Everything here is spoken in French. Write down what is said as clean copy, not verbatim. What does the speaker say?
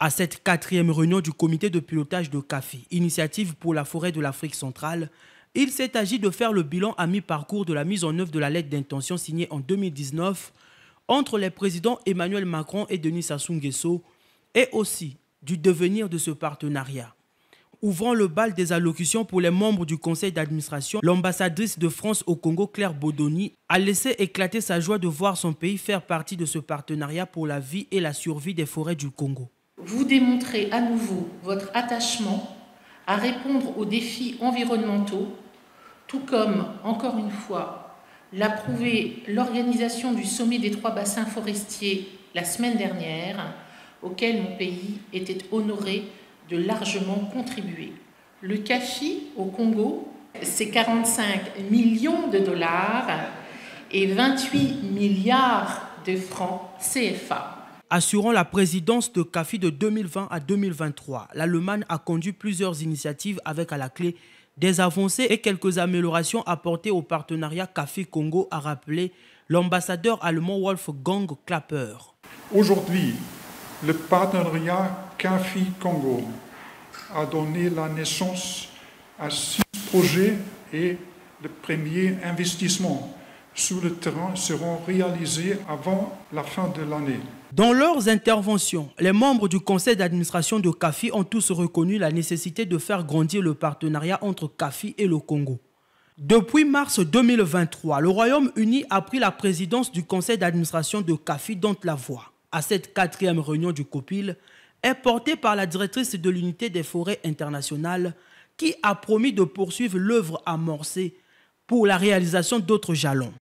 À cette 4e réunion du comité de pilotage de CAFI, Initiative pour la forêt de l'Afrique centrale, il s'est agi de faire le bilan à mi-parcours de la mise en œuvre de la lettre d'intention signée en 2019 entre les présidents Emmanuel Macron et Denis Sassou Nguesso et aussi du devenir de ce partenariat. Ouvrant le bal des allocutions pour les membres du conseil d'administration, l'ambassadrice de France au Congo, Claire Bodoni, a laissé éclater sa joie de voir son pays faire partie de ce partenariat pour la vie et la survie des forêts du Congo. Vous démontrez à nouveau votre attachement à répondre aux défis environnementaux, tout comme, encore une fois, l'a prouvé l'organisation du sommet des 3 bassins forestiers la semaine dernière, auquel mon pays était honoré de largement contribuer. Le CAFI au Congo, c'est 45 millions de dollars et 28 milliards de francs CFA. Assurant la présidence de CAFI de 2020 à 2023, l'Allemagne a conduit plusieurs initiatives avec à la clé des avancées et quelques améliorations apportées au partenariat CAFI-Congo, a rappelé l'ambassadeur allemand Wolfgang Klapper. Aujourd'hui, le partenariat CAFI-Congo a donné la naissance à 6 projets et le premier investissement sur le terrain seront réalisés avant la fin de l'année. Dans leurs interventions, les membres du conseil d'administration de CAFI ont tous reconnu la nécessité de faire grandir le partenariat entre CAFI et le Congo. Depuis mars 2023, le Royaume-Uni a pris la présidence du conseil d'administration de CAFI, dont la voix, à cette 4e réunion du COPIL, est portée par la directrice de l'unité des forêts internationales qui a promis de poursuivre l'œuvre amorcée pour la réalisation d'autres jalons.